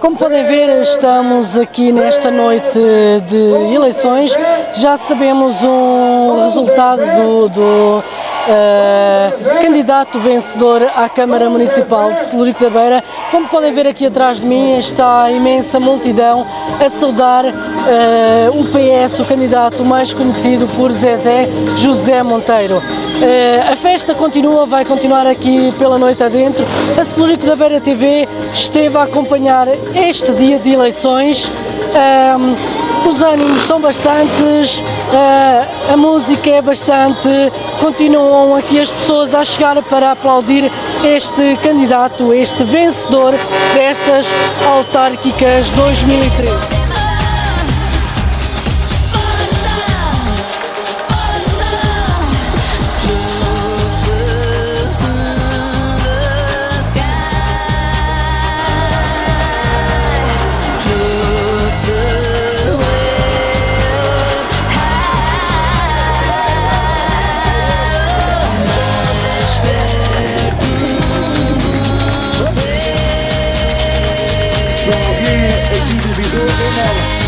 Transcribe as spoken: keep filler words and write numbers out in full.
Como podem ver, estamos aqui nesta noite de eleições. Já sabemos um resultado do, do uh, candidato vencedor à Câmara Municipal de Celúrico da Beira. Como podem ver aqui atrás de mim está a imensa multidão a saudar uh, o P S, o candidato mais conhecido por Zezé, José Monteiro. Uh, a festa continua, vai continuar aqui pela noite adentro. A Celúrico da Beira T V esteve a acompanhar este dia de eleições. Um, os ânimos são bastantes, uh, a música é bastante, continuam aqui as pessoas a chegar para aplaudir este candidato, este vencedor destas autárquicas dois mil e treze. Alguém aqui duvidou ou não?